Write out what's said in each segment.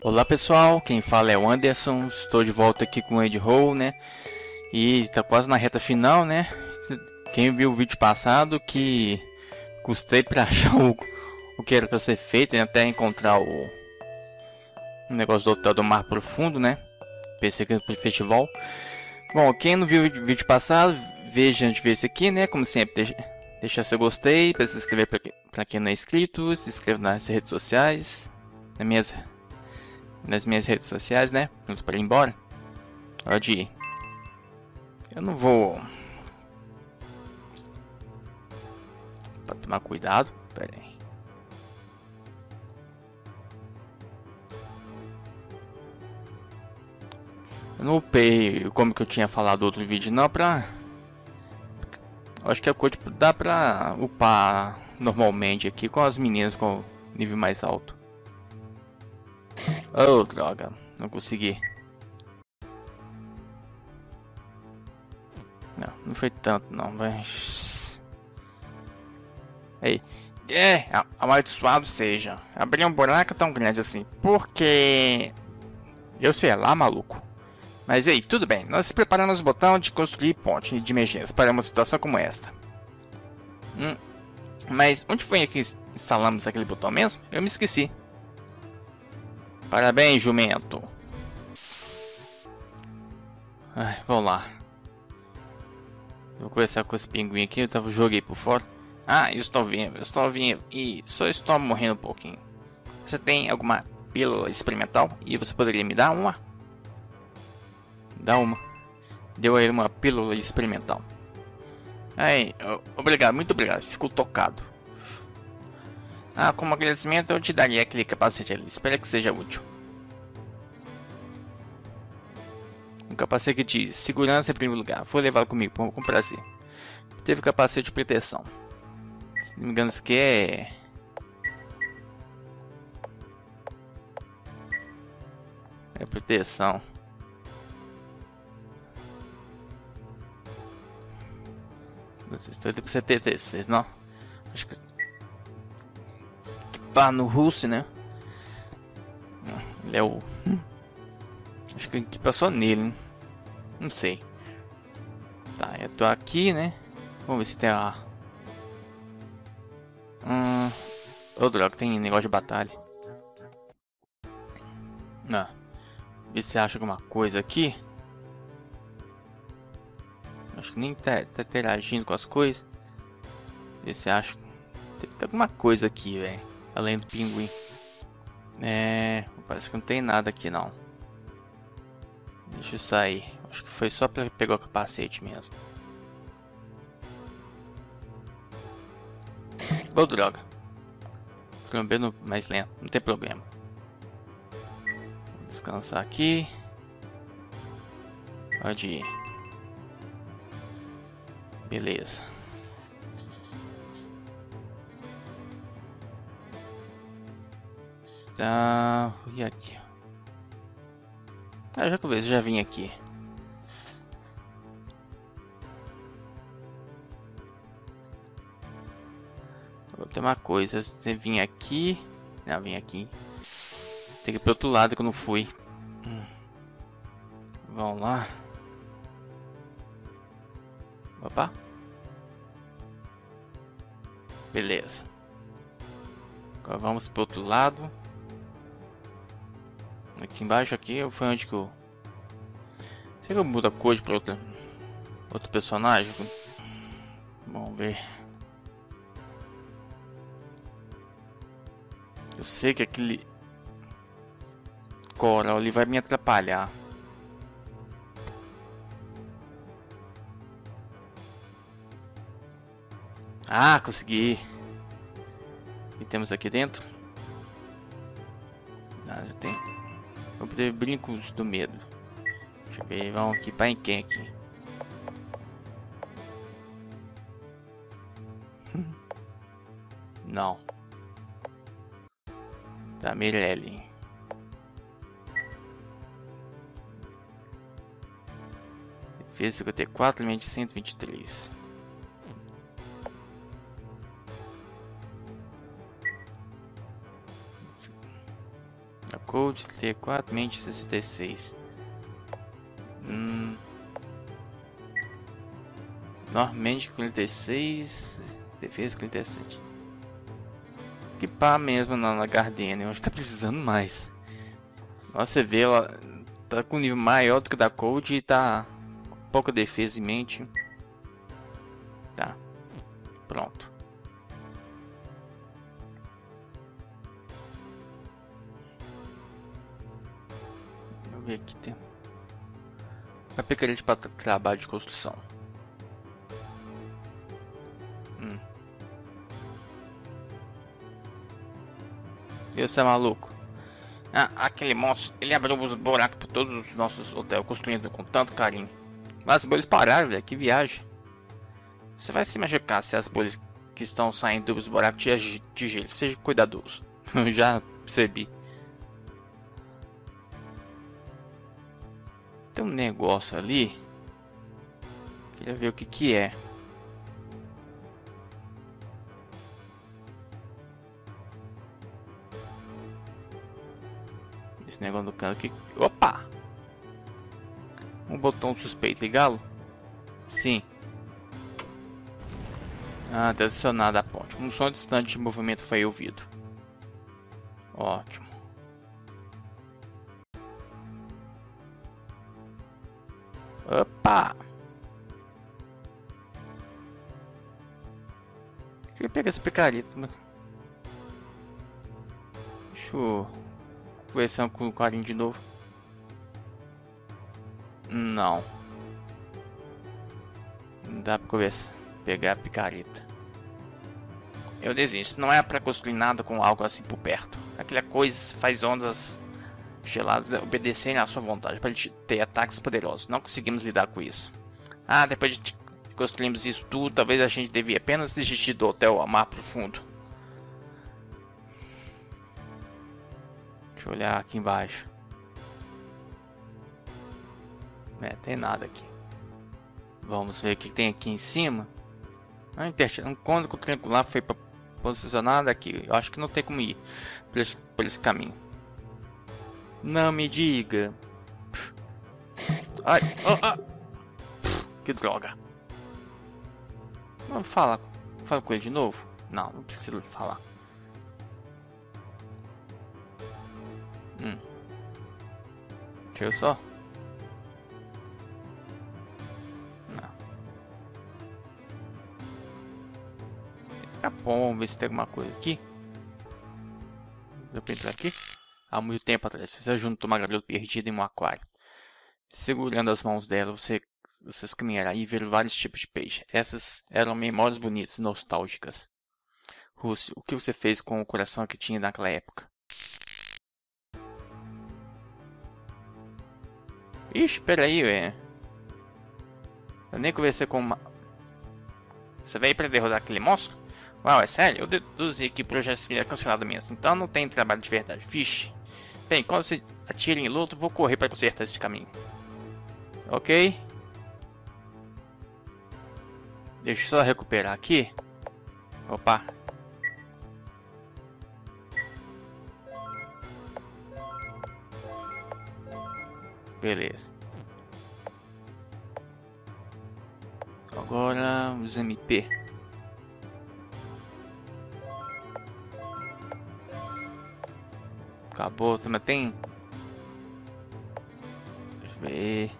Olá pessoal, quem fala é o Anderson, estou de volta aqui com o Ed Roll, né? E tá quase na reta final, né? Quem viu o vídeo passado que custei para achar o que era para ser feito, né? Até encontrar o negócio do Hotel do Mar Profundo, né? Pensei que era pro festival. Bom, quem não viu o vídeo passado, veja antes de ver esse aqui, né? Como sempre, deixa seu gostei, para se inscrever para quem não é inscrito, se inscreva nas redes sociais, nas minhas redes sociais, né? Pronto para ir embora. Pode ir. Eu não vou. Para tomar cuidado. Pera aí. Eu não upei como que eu tinha falado no outro vídeo, não, pra. Acho que a coisa dá pra upar normalmente aqui com as meninas com nível mais alto. Oh, droga. Não consegui. Não foi tanto não, mas... Aí. Amaldiçoado seja. Abrir um buraco tão grande assim. Porque... Eu sei lá, maluco. Mas aí, tudo bem. Nós preparamos o botão de construir ponte de emergência para uma situação como esta. Mas onde foi que instalamos aquele botão mesmo? Eu me esqueci. Parabéns, jumento. Ai, vamos lá. Vou conversar com esse pinguim aqui. Eu joguei por fora. Ah, eu estou vindo. E só estou morrendo um pouquinho. Você tem alguma pílula experimental? E você poderia me dar uma? Dá uma. Deu a ele uma pílula experimental. Aí, obrigado, muito obrigado. Ficou tocado. Ah, como agradecimento eu te daria aquele capacete ali. Espero que seja útil. Um capacete que diz segurança em primeiro lugar. Vou levá-lo comigo com prazer. Teve capacete de proteção. Se não me engano, isso aqui é... É proteção. Estou com 76, não? Acho que... Pá, no russo, né? Ele é o... Acho que passou nele, né? Não sei. Tá, eu tô aqui, né? Vamos ver se tem lá. Ô, droga, tem negócio de batalha. Não. Ver se acha alguma coisa aqui. Acho que nem tá interagindo com as coisas. Ver se acha. Tem alguma coisa aqui, velho. Além do pinguim. Parece que não tem nada aqui, não. Deixa eu sair. Acho que foi só pra pegar o capacete mesmo. Ô, droga. Câmbio mais lento. Não tem problema. Vou descansar aqui. Pode ir. Beleza. Tá. E aqui? Ah, já vim aqui. Vou ter uma coisa. Você vir aqui. Não, vim aqui. Tem que ir pro outro lado que eu não fui. Vamos lá. Opa. Beleza. Agora vamos pro outro lado. Aqui embaixo aqui foi onde que eu... Será que eu mudo a cor para outro personagem? Vamos ver. Eu sei que aquele coral ali vai me atrapalhar. Ah, consegui. E temos aqui dentro. Ah, já tem. Vou ter brincos do medo. Deixa eu ver, vamos aqui para quem aqui. Não. Tá, Mirelle. Defesa 54, limite 123. Code T4, mente 66. Normalmente 46, defesa 47. Equipar mesmo na Gardenia, eu acho que tá precisando mais. Você vê, ela tá com nível maior do que da Code e tá com pouca defesa em mente. Tá, pronto. Deixa eu ver aqui, tem uma picareta para trabalho de construção. E você é maluco? Ah, aquele monstro, ele abriu os buracos por todos os nossos hotéis, construindo com tanto carinho. Mas as bolhas pararam, velho, que viagem. Você vai se machucar se as bolhas que estão saindo dos buracos de gelo. Seja cuidadoso. Eu já percebi. Tem um negócio ali. Queria ver o que que é. Esse negócio do canto aqui. Opa! Um botão suspeito, ligá-lo? Sim. Ah, tá adicionado a ponte. Um som distante de movimento foi ouvido. Ótimo. Opa! Deixa eu pegar esse picareta. Deixa eu conversar com o carinho de novo. Não. Não dá pra conversar. Pegar a picareta. Eu desisto. Não é pra construir nada com algo assim por perto. Aquela coisa faz ondas geladas obedecerem à sua vontade para ter ataques poderosos. Não conseguimos lidar com isso. Ah, depois de construirmos isso tudo, talvez a gente devia apenas desistir do hotel a mar profundo. Deixa eu olhar aqui embaixo. Tem nada aqui. Vamos ver o que tem aqui em cima. Um cônico triangular foi posicionado aqui. Eu acho que não tem como ir por esse caminho. Não me diga. Ai, que droga. Vamos falar. Fala com ele de novo? Não, não preciso falar. Deixa eu só. Não. Tá bom, vamos ver se tem alguma coisa aqui. Deu pra entrar aqui? Há muito tempo atrás, você juntou uma garota perdida em um aquário. Segurando as mãos dela, vocês caminharam e viram vários tipos de peixe. Essas eram memórias bonitas e nostálgicas. Rússia, o que você fez com o coração que tinha naquela época? Ixi, peraí, velho. Eu nem conversei com uma... Você veio para derrotar aquele monstro? Uau, é sério? Eu deduzi que o projeto seria cancelado mesmo, então não tem trabalho de verdade. Vixe. Bem, quando você atira em luto, vou correr para consertar esse caminho. Ok. Deixa eu só recuperar aqui. Opa. Beleza. Agora os MP. Acabou, também tem. Deixa eu ver.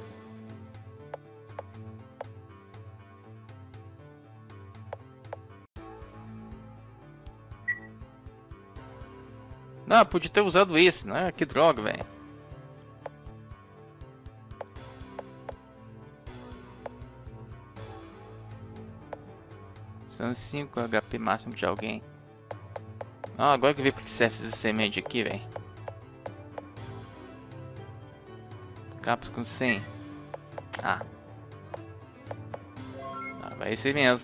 Não, podia ter usado esse, né? Que droga, velho. São 5 HP máximo de alguém. Ah, agora que eu vi porque serve essa semente aqui, velho. Capas com 100. Ah. Vai ser mesmo.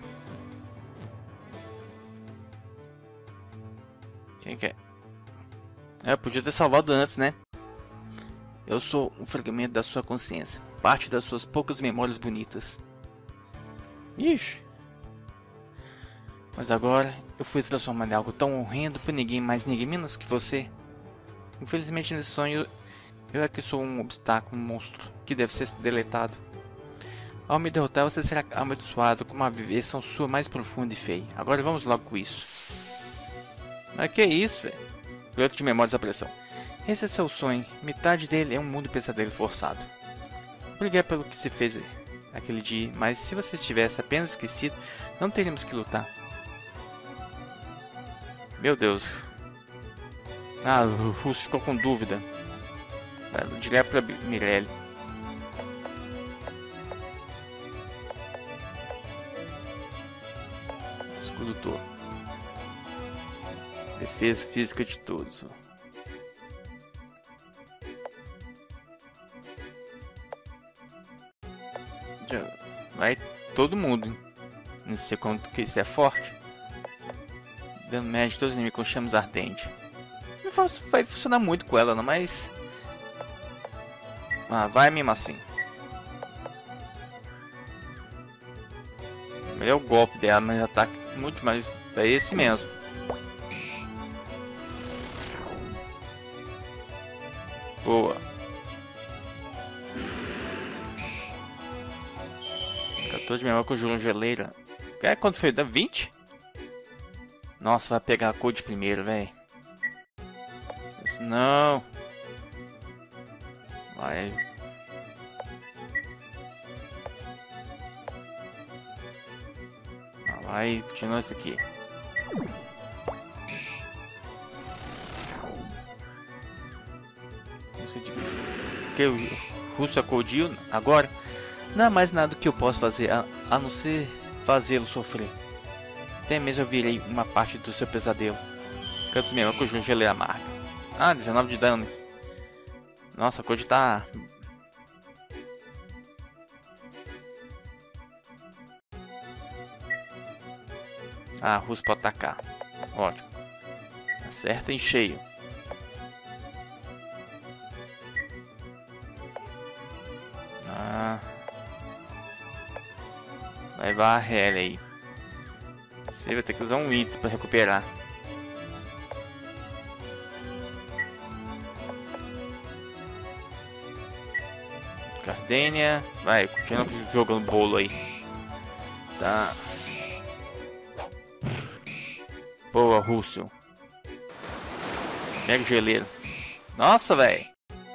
Quem que é? Eu podia ter salvado antes, né? Eu sou um fragmento da sua consciência. Parte das suas poucas memórias bonitas. Ixi. Mas agora eu fui transformado em algo tão horrendo por ninguém mais, ninguém menos que você. Infelizmente nesse sonho eu é que sou um obstáculo, um monstro, que deve ser deletado. Ao me derrotar você será amaldiçoado com uma versão sua mais profunda e feia. Agora vamos logo com isso. Mas que isso, velho? Piloto de memória da pressão. Esse é seu sonho. Metade dele é um mundo de pesadelo forçado. Obrigado pelo que se fez aquele dia, mas se você estivesse apenas esquecido, não teríamos que lutar. Meu Deus. Ah, o Russo ficou com dúvida. Direto pra Mirelle. Escudo todo. Defesa física de todos. Vai todo mundo. Não sei quanto que isso é forte. Dano médio de todos os inimigos com chamas ardentes. Não vai funcionar muito com ela, não, mas... Ah, vai mesmo assim. É o golpe dela, mas ataque muito mais. É esse mesmo. Boa. 14 de memória com Julão Geleira. Quanto foi? Dá 20? Nossa, vai pegar a cor de primeiro, velho. Não. Vai. Vai, continua isso aqui. Que o Russo acudiu agora? Não há mais nada que eu possa fazer a não ser fazê-lo sofrer. Até mesmo eu virei uma parte do seu pesadelo. Cantos mesmo com o geleia amarga. Ah, 19 de dano. Nossa, a Code tá... Ah, Russo pode atacar. Ótimo. Acerta em cheio. Ah. Vai varrer aí. Você vai ter que usar um item para recuperar. Gardenia. Vai, continua jogando bolo aí. Tá. Boa, Russo. Mega geleiro. Nossa, velho.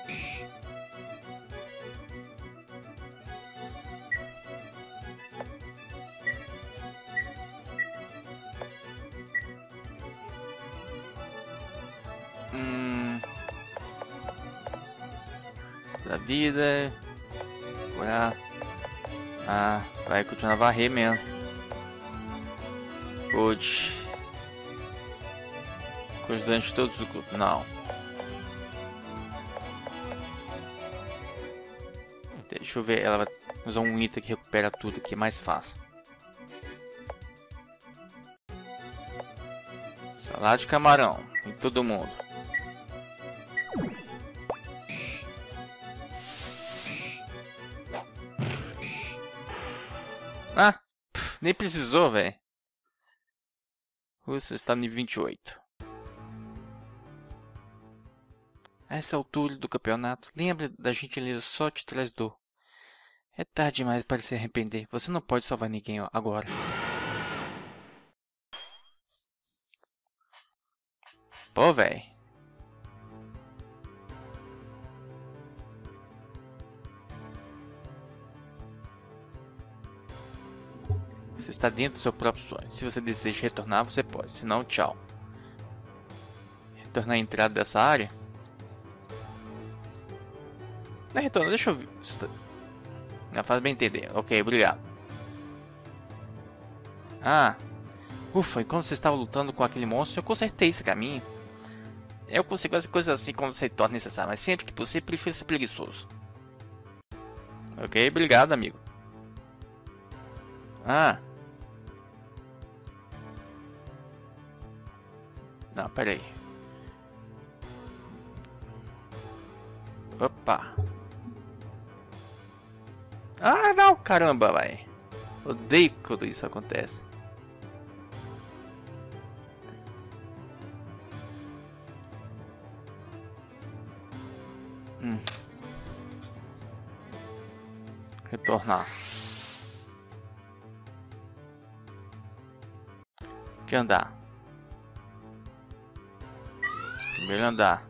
Da vida. Ah, vai continuar a varrer mesmo. Good. Com os danos todos do grupo. Não. Deixa eu ver. Ela vai usar um item que recupera tudo aqui mais fácil. Salada de camarão. Em todo mundo. Ah, nem precisou, velho. Você está no 28. A essa altura do campeonato, lembra da gentileza só te traz dor. É tarde demais para se arrepender. Você não pode salvar ninguém agora. Pô, velho. Você está dentro do seu próprio sonho. Se você deseja retornar, você pode. Se não, tchau. Retornar a entrada dessa área? Não é retorno, deixa eu ver. Não faz bem entender. Ok, obrigado. Ah. Ufa, enquanto você estava lutando com aquele monstro, eu consertei esse caminho. Eu consigo fazer coisas assim quando se torna necessário, mas sempre que possível, prefiro ser preguiçoso. Ok, obrigado, amigo. Ah. Não, pera aí. Opa. Ah, não, caramba, vai. Odeio quando isso acontece. Retornar. Que andar? Primeiro andar.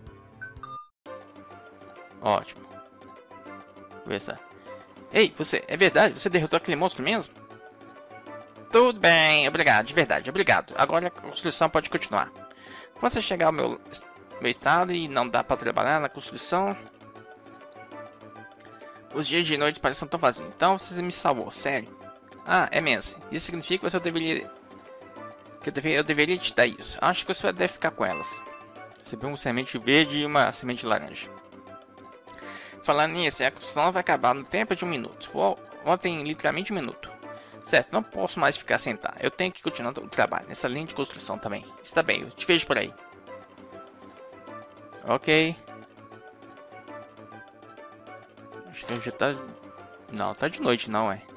Ótimo. Conversar. Ei, você... É verdade? Você derrotou aquele monstro mesmo? Tudo bem, obrigado, de verdade, obrigado. Agora a construção pode continuar. Quando você chegar ao meu estado e não dá pra trabalhar na construção... Os dias de noite parecem tão vazios. Então você me salvou, sério. Ah, é mesmo. Isso significa que eu deveria... eu deveria te dar isso. Acho que você deve ficar com elas. Você viu uma semente verde e uma semente laranja. Falando nisso, a construção vai acabar no tempo de 1 minuto. Ontem, literalmente 1 minuto. Certo, não posso mais ficar sentado. Eu tenho que continuar o trabalho nessa linha de construção também. Está bem, eu te vejo por aí. Ok. Acho que já tá... Não, tá de noite não, é.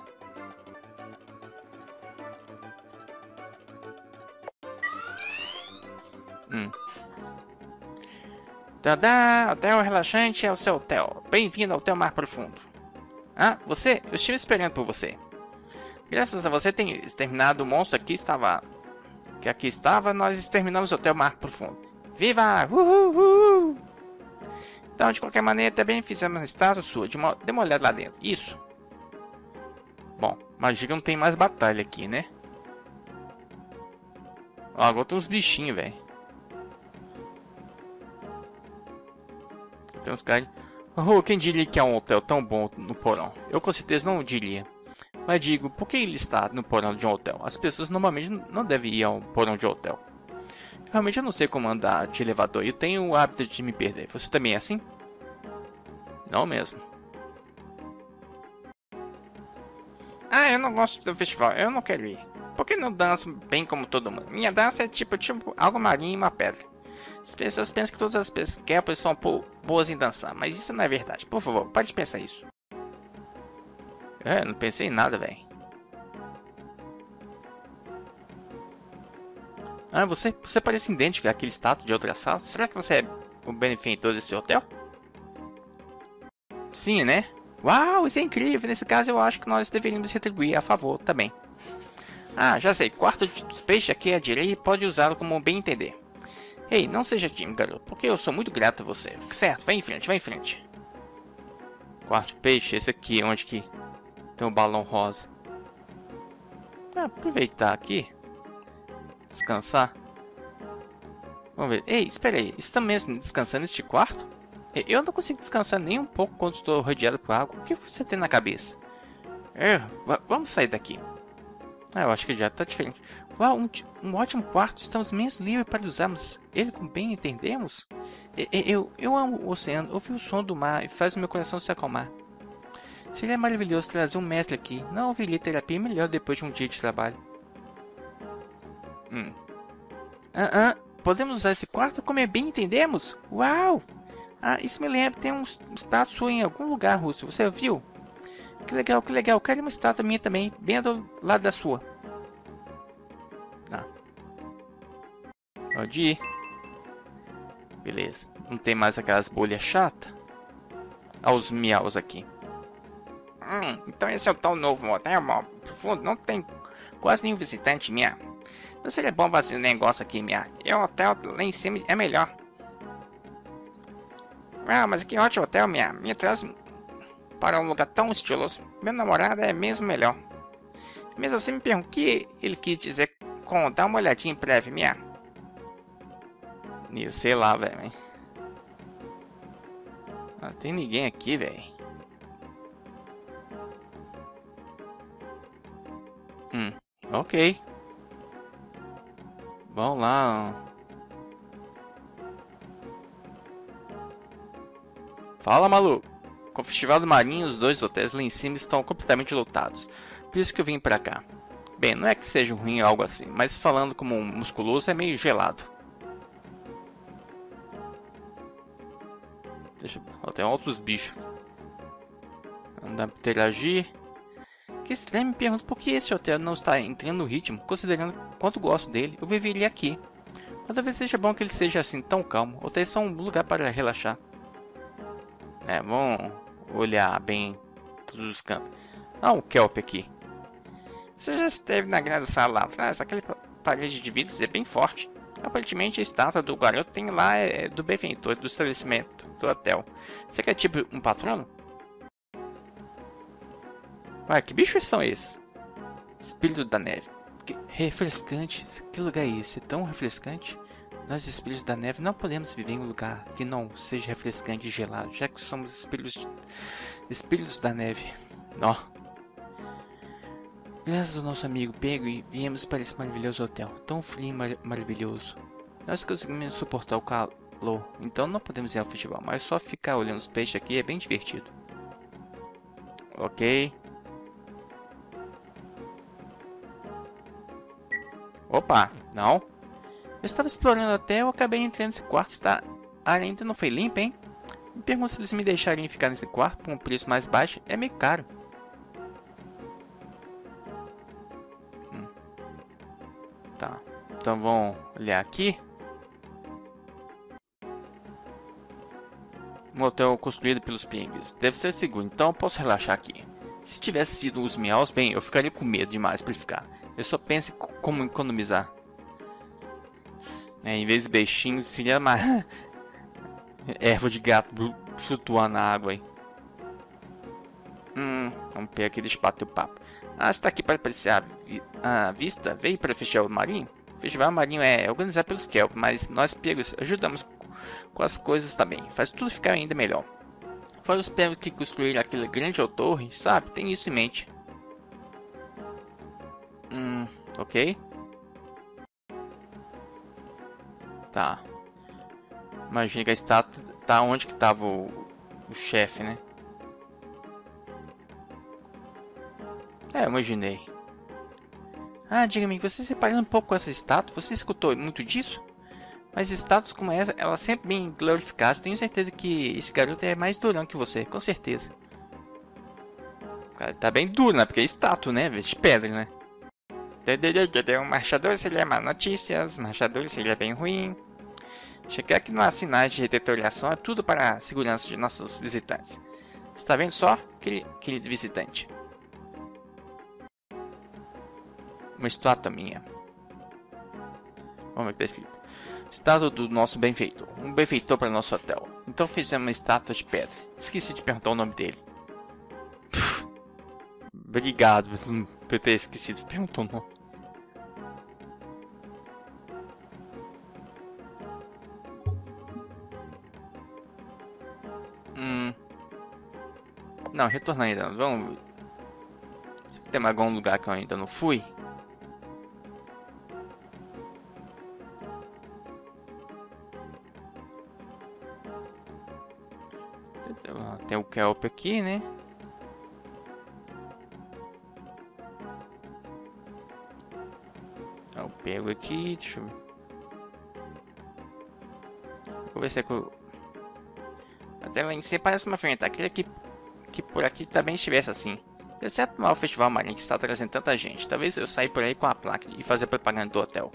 Tadá! Hotel relaxante é o seu hotel. Bem-vindo ao Hotel Mar Profundo. Ah, você? Eu estive esperando por você. Graças a você ter exterminado o monstro que aqui estava, nós exterminamos o Hotel Mar Profundo. Viva! Uhul! Então, de qualquer maneira, também fizemos uma estátua sua. Dê uma olhada lá dentro. Isso. Bom, magia não tem mais batalha aqui, né? Ó, agora tem uns bichinhos, velho. Tem uns caras... Oh, quem diria que é um hotel tão bom no porão? Eu com certeza não diria. Mas digo, por que ele está no porão de um hotel? As pessoas normalmente não devem ir a um porão de hotel. Realmente eu não sei como andar de elevador e eu tenho o hábito de me perder. Você também é assim? Não mesmo. Ah, eu não gosto do festival. Eu não quero ir. Por que não danço bem como todo mundo? Minha dança é tipo algo marinho e uma pedra. As pessoas pensam que todas as pessoas são boas em dançar, mas isso não é verdade. Por favor, pare de pensar isso. Não pensei em nada, velho. Ah, você parece idêntico àquele estátua de outra sala. Será que você é o benefeitor desse hotel? Sim, né? Uau, isso é incrível. Nesse caso, eu acho que nós deveríamos retribuir a favor também. Ah, já sei. Quarto dos peixes aqui à direita e pode usá-lo como bem entender. Ei, não seja tímido, garoto, porque eu sou muito grato a você. Certo, vai em frente, vai em frente. Quarto de peixe, esse aqui, onde que tem um balão rosa. Aproveitar aqui. Descansar. Vamos ver. Ei, espera aí, está mesmo descansando neste quarto? Eu não consigo descansar nem um pouco quando estou rodeado por água. O que você tem na cabeça? Vamos sair daqui. Eu acho que já está diferente. Uau, um ótimo quarto. Estamos menos livres para usarmos ele como bem entendemos. Eu amo o oceano. Ouvir o som do mar e faz meu coração se acalmar. Seria maravilhoso trazer um mestre aqui. Não ouviria terapia melhor depois de um dia de trabalho. Podemos usar esse quarto como bem entendemos? Uau! Ah, isso me lembra. Tem um estátua em algum lugar, Russo. Você viu? Que legal, que legal. Quero uma estátua minha também, bem do lado da sua. Pode ir. Beleza. Não tem mais aquelas bolhas chatas? Olha os miaus aqui. Então esse é o tal novo hotel profundo. Não tem quase nenhum visitante, minha. Não seria bom fazer um negócio aqui, minha. E o hotel lá em cima é melhor. Mas que ótimo hotel, minha. Me traz para um lugar tão estiloso. Meu namorado é mesmo melhor. Mesmo assim, me pergunto o que ele quis dizer com dar uma olhadinha em breve, minha. Eu sei lá, velho. Não tem ninguém aqui, velho. Ok. Vamos lá. Fala, maluco. Com o Festival do Marinho, os 2 hotéis lá em cima estão completamente lotados. Por isso que eu vim pra cá. Bem, não é que seja ruim ou algo assim, mas falando como um musculoso é meio gelado. Deixa eu... Tem outros bichos. Não dá pra interagir. Que estranho, me pergunto por que esse hotel não está entrando no ritmo, considerando quanto gosto dele. Eu viveria aqui. Mas talvez seja bom que ele seja assim tão calmo. Hotéis são um lugar para relaxar. Vamos olhar bem todos os cantos. Ah, um kelp aqui. Você já esteve na grande sala lá atrás? Aquele parede de vidros é bem forte. Aparentemente a estátua do garoto tem lá do benfeitor do estabelecimento do hotel. Você quer tipo um patrono? Ué, que bichos são esses? Espírito da neve. Que refrescante. Que lugar é esse? É tão refrescante? Nós, espíritos da neve, não podemos viver em um lugar que não seja refrescante e gelado, já que somos espíritos da neve. Ó. Graças ao nosso amigo Pego, viemos para esse maravilhoso hotel, tão frio e maravilhoso. Nós conseguimos suportar o calor, então não podemos ir ao festival, mas só ficar olhando os peixes aqui é bem divertido. Ok. Opa, não. Eu estava explorando até eu acabei entrando nesse quarto, a área ainda não foi limpa, hein? Me pergunto se eles me deixariam ficar nesse quarto por um preço mais baixo, é meio caro. Tá, então vamos olhar aqui. Um hotel construído pelos Pings. Deve ser seguro, então eu posso relaxar aqui. Se tivesse sido os Miaus, bem, eu ficaria com medo demais para ficar. Eu só penso como economizar. Em vez de peixinhos, seria mais erva de gato flutuar na água aí. Vamos pegar aqui e deixa bater o papo. Ah, você está aqui para apreciar a vista? Veio para o Festival Marinho? O Festival Marinho é organizado pelos Kelp, mas nós pegos ajudamos com as coisas também. Faz tudo ficar ainda melhor. Fora os pegos que construíram aquele grande torre, sabe? Tem isso em mente. Ok. Tá. Imagina que a estátua tá onde que tava o chefe, né? Eu imaginei. Ah, diga-me, você se parece um pouco com essa estátua? Você escutou muito disso? Mas estátuas como essa, elas sempre bem glorificadas. Tenho certeza que esse garoto é mais durão que você, com certeza. Cara, tá bem duro, né? Porque é estátua, né? De pedra, né? Um marchador seria má notícias, marchador seria bem ruim. Checar que não há sinais de deterioração, é tudo para a segurança de nossos visitantes. Está vendo só, querido visitante? Uma estátua minha. Vamos ver o que está escrito. Estátua do nosso benfeitor. Um benfeitor para o nosso hotel. Então fizemos uma estátua de pedra. Esqueci de perguntar o nome dele. Obrigado por ter esquecido de perguntar o nome. Não, retornar ainda não. Vamos. Tem mais algum lugar que eu ainda não fui? Tem o Kelp aqui, né? Eu pego aqui, deixa eu ver. Vou ver se é que eu... Até lá em cima parece uma ferramenta. Aquele aqui que por aqui também estivesse assim. Deve ser atual o Festival Marinho que está trazendo tanta gente. Talvez eu saia por aí com a placa e fazer propaganda do hotel.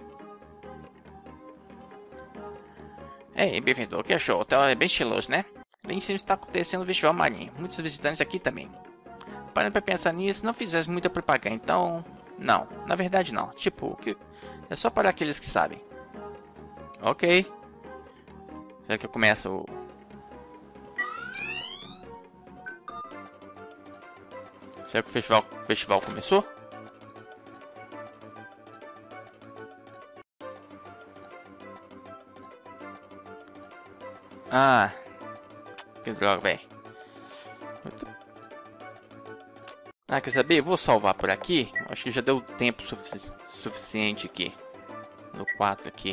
Ei, bem-vindo. O que achou? O hotel é bem estiloso, né? Lá em cima está acontecendo o Festival Marinho. Muitos visitantes aqui também. Parando para pensar nisso, não fizesse muita propaganda, então... Não, na verdade não. Tipo, é só para aqueles que sabem. Ok. Será que eu começo o... Será que o festival começou? Ah, que droga, velho. Ah, quer saber? Eu vou salvar por aqui. Acho que já deu tempo suficiente aqui. No 4 aqui.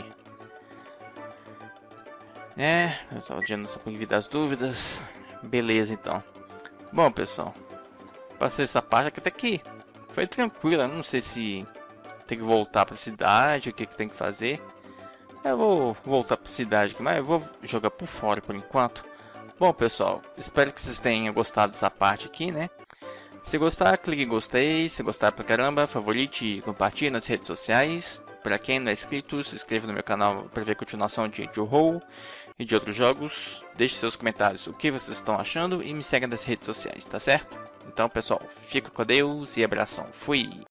Pessoal, adiando só para evitar as dúvidas. Beleza, então. Bom, pessoal. Passei essa parte aqui até que foi tranquila. Não sei se tem que voltar para a cidade, o que tem que fazer. Eu vou voltar para a cidade aqui, mas eu vou jogar por fora por enquanto. Bom, pessoal, espero que vocês tenham gostado dessa parte aqui, né? Se gostar, clique em gostei. Se gostar pra caramba, favorite e compartilhe nas redes sociais. para quem não é inscrito, se inscreva no meu canal para ver a continuação de Age-of-Roll e de outros jogos. Deixe seus comentários o que vocês estão achando e me segue nas redes sociais, tá certo? Então pessoal, fica com Deus e abração. Fui!